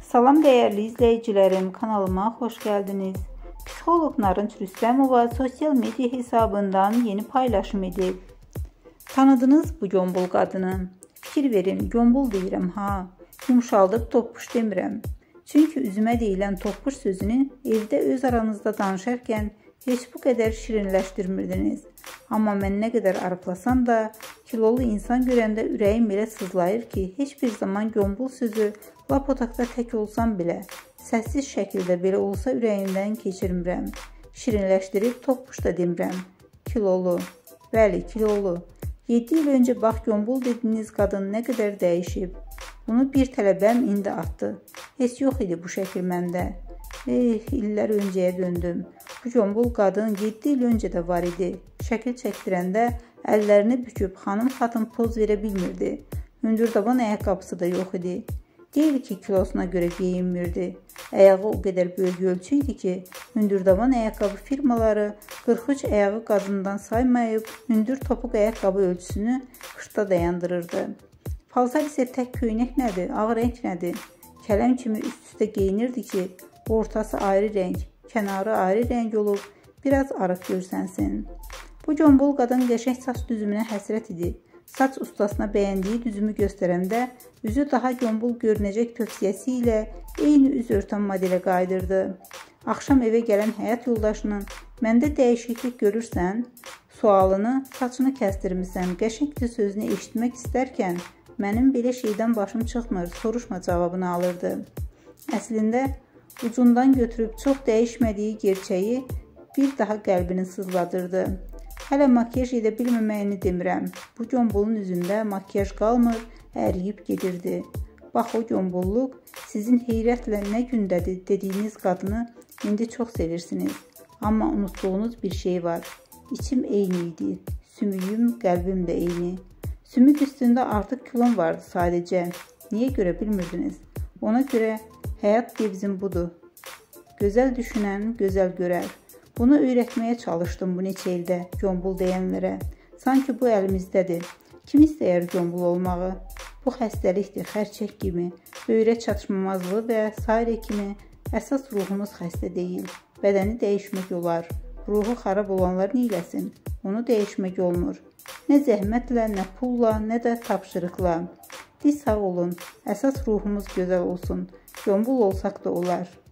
Salam değerli izleyicilerim, kanalıma hoş geldiniz. Psixolog Narınç Rüstəmova sosyal medya hesabından yeni paylaşım edib. Tanıdınız bu gömbul qadını? Fikir verin, gömbul deyirəm ha. Yumşaldıb toppuş demirəm. Çünki üzümə deyilən toppuş sözünü evdə öz aranızda danışarkən heç bu qədər şirinləşdirmirdiniz. Amma mən nə qədər arıqlasam da, kilolu insan görəndə ürəyim elə sızlayır ki, heç bir zaman gömbul sözü lap otaqda tək olsam belə, səssiz şəkildə belə olsa ürəyimdən keçirmirəm. Şirinləşdirib toppuş da demirəm. Kilolu, bəli kilolu. 7 il öncə bax gömbul dediyiniz qadın nə qədər dəyişib. Bunu bir tələbəm indi atdı. Heç yox idi bu şəkil məndə. İllər öncəyə döndüm. Bu gömbul qadın 7 il öncə də var idi. Şəkil çəkdirəndə əllərini büküb xanım poz verə bilmirdi. Hündürdaban ayaqqabısı da yox idi. Deyil ki, kilosuna görə geyinmirdi. Ayağı o qədər böyük ölçü idi ki, hündürdaban ayaqqabı firmaları 43 ayağı qadından saymayıb, hündür topuq ayaqqabı ölçüsünü qışda dayandırırdı. Paltar isə tək köynək nədir, ağ rəng nədir? Kələm kimi üst-üstə geyinirdi ki, ortası ayrı rəng, kənarı ayrı rəng olub, biraz arıq görsənsin. Bu gömbul qadın qəşəng saç düzümünə həsrət idi. Saç ustasına bəyəndiyi düzümü göstərəndə, üzü daha gömbul görünəcək tövsiyəsi ilə eyni üz örtən modelə qaydırdı. Axşam evə gələn həyat yoldaşının, məndə dəyişiklik görürsən, sualını, saçını kəsdirmirsən, qəşəngdir sözünü eşitmək istərkən, mənim belə şeydən başım çıxmır, soruşma cavabını alırdı. Əslində, ucundan götürüb çox dəyişmədiyi gerçəyi bir daha qəlbini sızladırdı. Hələ makyaj edə bilməməyini demirəm. Bu gömbulun üzündə makyaj qalmır, əriyib gedirdi. Bax o gömbulluq sizin heyrətlə nə gündədir dediyiniz qadını indi çox sevirsiniz. Amma unutduğunuz bir şey var. İçim eyni idi. Sümüyüm, qəlbim də eyni. Sümük üstündə artıq kilom vardı sadəcə. Niyə görə bilmirdiniz? Ona görə həyat devzim budur. Gözəl düşünən gözəl görər. Bunu öyrətməyə çalışdım bu neçə ildə gömbul deyənlərə. Sanki bu əlimizdədir. Kim istəyər gömbul olmağı? Bu xəstəlikdir, xərçək kimi, böyrə çatışmamazlığı və s. kimi əsas ruhumuz xəstə deyil. Bədəni dəyişmək olar. Ruhu xarab olanlar neyləsin? Onu dəyişmək olmur. Nə zəhmətlə, nə pulla, nə də tapşırıqla. Sağ olun, əsas ruhumuz gözəl olsun. Gömbul olsaq da olar.